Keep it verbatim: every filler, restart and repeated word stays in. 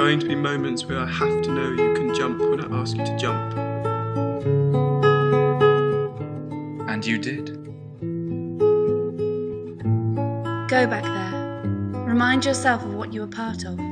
going to be moments where I have to know you can jump when I ask you to jump. And you did. Go back there. Remind yourself of what you were part of.